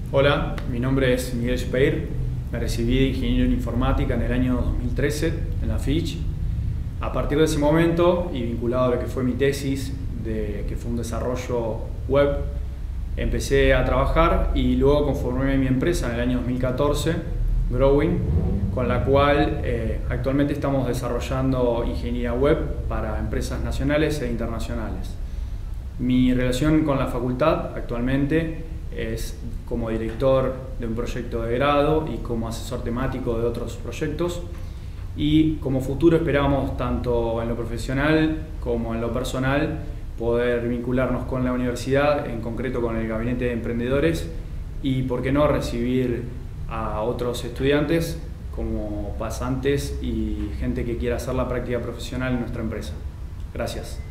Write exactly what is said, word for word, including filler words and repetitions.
Hola, mi nombre es Miguel Speir, me recibí de ingeniero en informática en el año dos mil trece en la Fitch. A partir de ese momento, y vinculado a lo que fue mi tesis, de, que fue un desarrollo web, empecé a trabajar y luego conformé mi empresa en el año dos mil catorce, Growing, con la cual eh, actualmente estamos desarrollando ingeniería web para empresas nacionales e internacionales. Mi relación con la facultad actualmente es como director de un proyecto de grado y como asesor temático de otros proyectos, y como futuro esperamos tanto en lo profesional como en lo personal poder vincularnos con la universidad, en concreto con el gabinete de emprendedores, y por qué no recibir a otros estudiantes como pasantes y gente que quiera hacer la práctica profesional en nuestra empresa. Gracias.